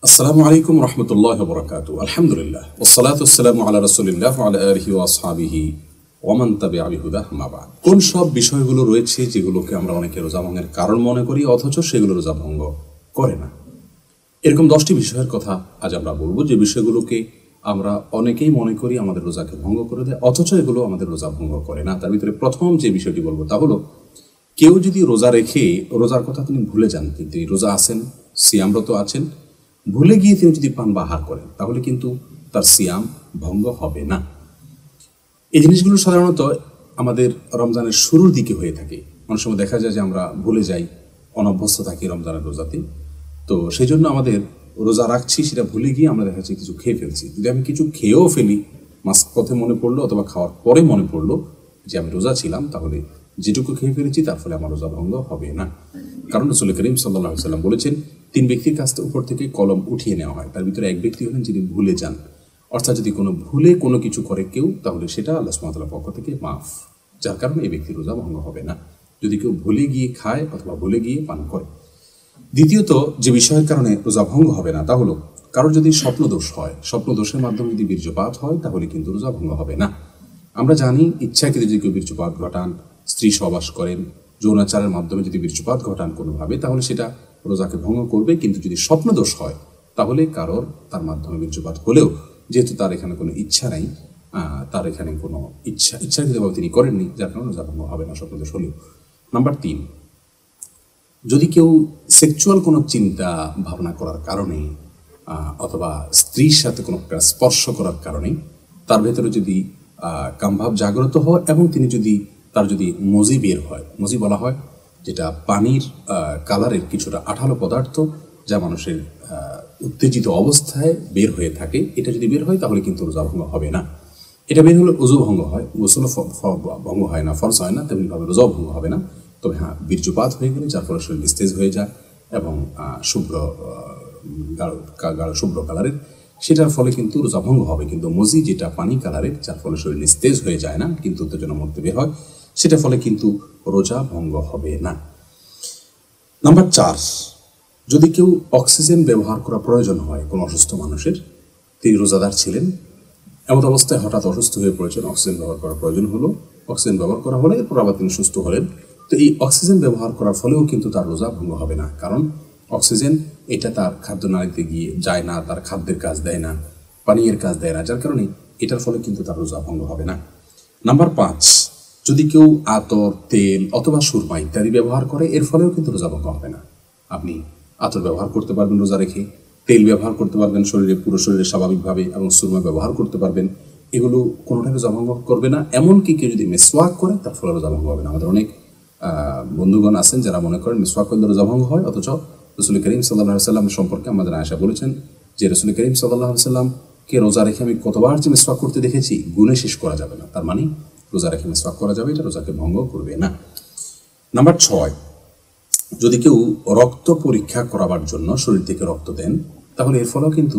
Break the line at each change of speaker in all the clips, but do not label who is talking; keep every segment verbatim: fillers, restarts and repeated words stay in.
আসসালামু আলাইকুম রহমতুল্লাহ বরকাতু। আলহামদুলিল্লাহ ওয়াসসালাতু ওয়াসসালামু আলা রাসূলিল্লাহ ওয়া আলা আলিহি ওয়া আসহাবিহি ওয়া মান তাবিআ বিহুদাহ মা বা'দ। কোন সব বিষয়গুলো রয়েছে যেগুলোকে আমরা অনেকে রোজা ভঙ্গের কারণ মনে করি অথচ সেগুলো রোজা ভঙ্গ করে না? এরকম দশটি বিষয়ের কথা আজ আমরা বলবো, যে বিষয়গুলোকে আমরা অনেকেই মনে করি আমাদের রোজাকে ভঙ্গ করে দেয় অথচ এগুলো আমাদের রোজা ভঙ্গ করে না। তার ভিতরে প্রথম যে বিষয়টি বলবো তা হলো, কেউ যদি রোজা রেখে রোজার কথা তিনি ভুলে যান, তিনি রোজা আছেন, সিয়ামরত আছেন, ভুলে গিয়ে তিনি যদি পান বা আহার করেন তাহলে কিন্তু তার সিয়াম ভঙ্গ হবে না। এই জিনিসগুলো সাধারণত আমাদের রমজানের শুরুর দিকে হয়ে থাকে। অনেক সময় দেখা যায় যে আমরা ভুলে যাই, অনভ্যস্ত থাকি রমজানের রোজাতে। তো সেই জন্য আমাদের রোজা রাখছি সেটা ভুলে গিয়ে আমরা দেখা যাচ্ছে কিছু খেয়ে ফেলছি। যদি আমি কিছু খেয়েও ফেলি, মাঝপথে মনে পড়লো অথবা খাওয়ার পরে মনে পড়লো যে আমি রোজা ছিলাম, তাহলে যেটুকু খেয়ে ফেলেছি তার ফলে আমার রোজা ভঙ্গ হবে না। কারণ রাসূল করিম সাল্লাল্লাহু আলাইহি ওয়াসাল্লাম বলেছেন, তিন ব্যক্তির কাছ থেকে উপর থেকে কলম উঠিয়ে নেওয়া হয়। তার ভিতরে এক ব্যক্তি হলেন যিনি ভুলে যান। অর্থাৎ যদি কোনো ভুলে কোনো কিছু করে কেউ, তাহলে সেটা আল্লাহ সুবহানাহু ওয়া তাআলার পক্ষ থেকে মাফ, যার কারণে এই ব্যক্তির রোজা ভঙ্গ হবে না যদি কেউ ভুলে গিয়ে খায় অথবা ভুলে গিয়ে পান করে। দ্বিতীয়ত যে বিষয়ের কারণে রোজা ভঙ্গ হবে না তা হলো, কারোর যদি স্বপ্নদোষ হয়, স্বপ্নদোষের মাধ্যমে যদি বীর্যপাত হয় তাহলে কিন্তু রোজা ভঙ্গ হবে না। আমরা জানি ইচ্ছাকৃত যদি কেউ বীর্যপাত ঘটান, স্ত্রী সহবাস করেন, যৌনাচারের মাধ্যমে যদি বীর্যপাত ঘটান কোনোভাবে, তাহলে সেটা রোজাকে ভঙ্গ করবে। কিন্তু যদি স্বপ্নদোষ হয় তাহলে কারোর তার মাধ্যমে বীর্যপাত হলেও, যেহেতু তার এখানে কোনো ইচ্ছা নাই, তার এখানে কোনো ইচ্ছা ইচ্ছাকৃতভাবে তিনি করেননি, যার কারণে রোজা ভঙ্গ হবে না স্বপ্নদোষ হলেও। নাম্বার তিন, যদি কেউ সেক্সুয়াল কোনো চিন্তা ভাবনা করার কারণে অথবা স্ত্রীর সাথে কোনো একটা স্পর্শ করার কারণে তার ভেতরে যদি কামভাব জাগ্রত হয় এবং তিনি যদি তার যদি মজি বের হয়, মজি বলা হয় যেটা পানির কালারের কিছুটা আঠালো পদার্থ যা মানুষের উত্তেজিত অবস্থায় বের হয়ে থাকে, এটা যদি বের হয় তাহলে কিন্তু রোজা ভঙ্গ হবে না। এটা বের হলে ওযু ভঙ্গ হয়, গোসলও ভঙ্গ হয় না, ফরজ হয় না, তেমনিভাবে রোজাও ভঙ্গ হবে না। তবে হ্যাঁ, বীর্যপাত হয়ে গেলে যার ফলে শরীর নিস্তেজ হয়ে যায় এবং শুভ্র গাঢ় গাঢ় শুভ্র কালারের, সেটার ফলে কিন্তু রোজা ভঙ্গ হবে। কিন্তু মজি যেটা পানি কালারের, যার ফলে শরীর নিস্তেজ হয়ে যায় না কিন্তু উত্তেজনা মধ্যে বের হয়, সেটার ফলে কিন্তু রোজা ভঙ্গ হবে না। নাম্বার চার, যদি কেউ অক্সিজেন ব্যবহার করা প্রয়োজন হয় কোনো অসুস্থ মানুষের, তিনি রোজাদার ছিলেন, এমন অবস্থায় হঠাৎ অসুস্থ হয়ে পড়েছেন, অক্সিজেন ব্যবহার করার প্রয়োজন হলো, অক্সিজেন ব্যবহার করা হলে এরপর আবার তিনি সুস্থ হলেন, তো এই অক্সিজেন ব্যবহার করার ফলেও কিন্তু তার রোজা ভঙ্গ হবে না। কারণ অক্সিজেন এটা তার খাদ্যনালীতে গিয়ে যায় না, তার খাদ্যের কাজ দেয় না, পানীয়ের কাজ দেয় না, যার কারণে এটার ফলে কিন্তু তার রোজা ভঙ্গ হবে না। নাম্বার পাঁচ, যদি কেউ আতর, তেল অথবা সুরমা ইত্যাদি ব্যবহার করে, এর ফলেও কিন্তু রোজা ভঙ্গ হবে না। আপনি আতর ব্যবহার করতে পারবেন রোজা রেখে, তেল ব্যবহার করতে পারবেন শরীরে, পুরো শরীরে স্বাভাবিকভাবে, এবং সুরমা ব্যবহার করতে পারবেন, এগুলো কোনোটাই রোজা ভঙ্গ করবে না। এমনকি কেউ যদি মিসওয়াক করে তার ফলে রোজা ভঙ্গ হবে না। আমাদের অনেক বন্ধুগণ আছেন যারা মনে করেন মিসওয়াক করলে রোজা ভঙ্গ হয়, অথচ রাসূল করিম সাল্লাল্লাহু আলাইহি ওয়াসাল্লাম সম্পর্কে আমাদের আয়েশা বলেছেন যে রাসূল করিম সাল্লাল্লাহু আলাইহি ওয়াসাল্লামকে রোজা রেখে আমি কতবার যে মিসওয়াক করতে দেখেছি গুণে শেষ করা যাবে না। তার মানে রোজা রেখে মিসওয়াক করা যাবে, এটা রোজাকে ভঙ্গ করবে না। নাম্বার ছয়, যদি কেউ রক্ত পরীক্ষা করাবার জন্য শরীর থেকে রক্ত দেন, তাহলে এর ফলেও কিন্তু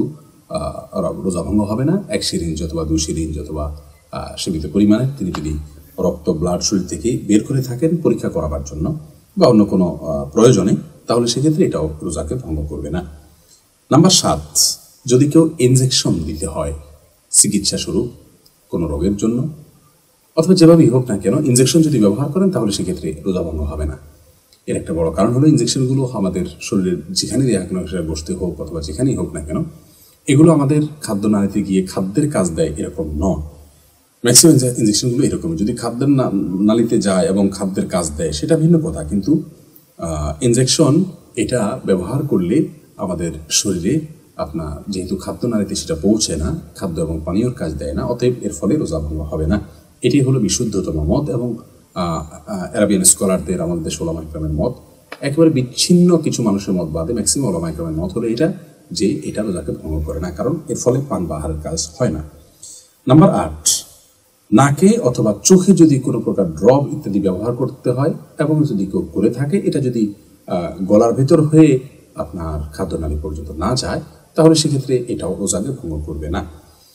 রোজা ভঙ্গ হবে না। এক সিরিঞ্জ অথবা দুই সিরিঞ্জ অথবা সীমিত পরিমাণে তিনি যদি রক্ত ব্লাড শরীর থেকে বের করে থাকেন পরীক্ষা করাবার জন্য বা অন্য কোনো প্রয়োজনে, তাহলে সেক্ষেত্রে এটাও রোজাকে ভঙ্গ করবে না। নাম্বার সাত, যদি কেউ ইনজেকশন দিতে হয় চিকিৎসা স্বরূপ কোনো রোগের জন্য অথবা যেভাবেই হোক না কেন, ইনজেকশন যদি ব্যবহার করেন তাহলে সেক্ষেত্রে রোজা ভঙ্গ হবে না। এর একটা বড় কারণ হলো ইনজেকশনগুলো আমাদের শরীরের যেখানেই দেয়া কেন, সেটা বসতে হোক অথবা যেখানেই হোক না কেন, এগুলো আমাদের খাদ্যনালীতে গিয়ে খাদ্যের কাজ দেয় এরকম নয়। ম্যাক্সিমাম ইনজেকশনগুলো এরকম, যদি খাদ্যের নালীতে যায় এবং খাদ্যের কাজ দেয় সেটা ভিন্ন কথা, কিন্তু ইনজেকশন এটা ব্যবহার করলে আমাদের শরীরে আপনার যেহেতু খাদ্যনালীতে সেটা পৌঁছে না, খাদ্য এবং পানীয়র কাজ দেয় না, অতএব এর ফলে রোজা ভঙ্গ হবে না। এটি হলো বিশুদ্ধতম মত এবং আরবিয়ান স্কলারদের, আমাদের দেশ ওলামা ইকরামের মত। একেবারে বিচ্ছিন্ন কিছু মানুষের মত বাদে ম্যাক্সিমাম ওলামা ইকরামের মত হলো এটা, যে এটা রোজাকে ভঙ্গ করে না, কারণ এর ফলে পান বা আহারের কাজ হয় না। নাম্বার আট, নাকে অথবা চোখে যদি কোনো প্রকার ড্রপ ইত্যাদি ব্যবহার করতে হয় এবং যদি কেউ করে থাকে, এটা যদি গলার ভেতর হয়ে আপনার খাদ্যনালী পর্যন্ত না যায়, তাহলে সেক্ষেত্রে এটাও রোজাকে ভঙ্গ করবে না।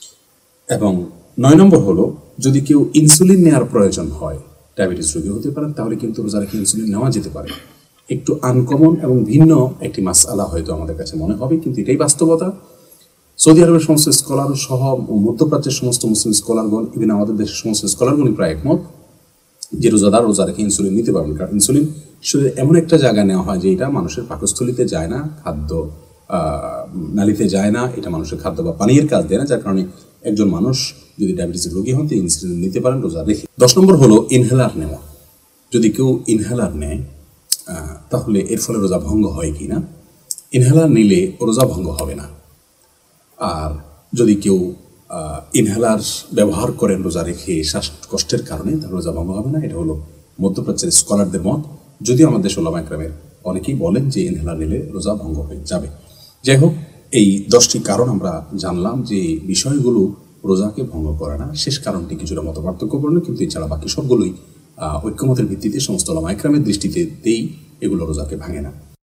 এবং নয় নম্বর হলো, যদি কেউ ইনসুলিন নেওয়ার প্রয়োজন হয়, ডায়াবেটিস রোগী হতে পারেন, তাহলে কিন্তু রোজা রেখে ইনসুলিন নেওয়া যেতে পারে। একটু আনকমন এবং ভিন্ন একটি মাসআলা হয়তো আমাদের কাছে মনে হবে, কিন্তু এটাই বাস্তবতা। সৌদি আরবের সমস্ত স্কলার সহ মধ্যপ্রাচ্যের সমস্ত মুসলিম স্কলারগণ, ইভেন আমাদের দেশের সমস্ত স্কলারগণই প্রায় একমত যে রোজাদার রোজা রেখে ইনসুলিন নিতে পারবেন। কারণ ইনসুলিন শরীরে এমন একটা জায়গায় নেওয়া হয় যে এটা মানুষের পাকস্থলিতে যায় না, খাদ্য নালিতে যায় না, এটা মানুষের খাদ্য বা পানীয়ের কাজ দেয় না, যার কারণে একজন মানুষ যদি ডায়াবেটিসের রোগী হন তিনি ইনসুলিন নিতে পারেন রোজা রেখে। দশ নম্বর হলো ইনহেলার নেওয়া। যদি কেউ ইনহেলার নেয় তাহলে এর ফলে রোজা ভঙ্গ হয় কি না? ইনহেলার নিলে রোজা ভঙ্গ হবে না। আর যদি কেউ ইনহেলার ব্যবহার করেন রোজা রেখে শ্বাসকষ্টের কারণে, তাহলে রোজা ভঙ্গ হবে না। এটা হলো মধ্যপ্রাচ্যের স্কলারদের মত, যদিও আমাদের ওলামা ইকরামের অনেকেই বলেন যে ইনহেলার নিলে রোজা ভঙ্গ হয়ে যাবে। যাই হোক, এই দশটি কারণ আমরা জানলাম যে বিষয়গুলো রোজাকে ভঙ্গ করে না। শেষ কারণটি কিছুটা মত পার্থক্যপূর্ণ, কিন্তু এছাড়া বাকি সবগুলোই ঐক্যমতের ভিত্তিতে সমস্ত ওলামা ইকরামের দৃষ্টিতেই এগুলো রোজাকে ভাঙে না।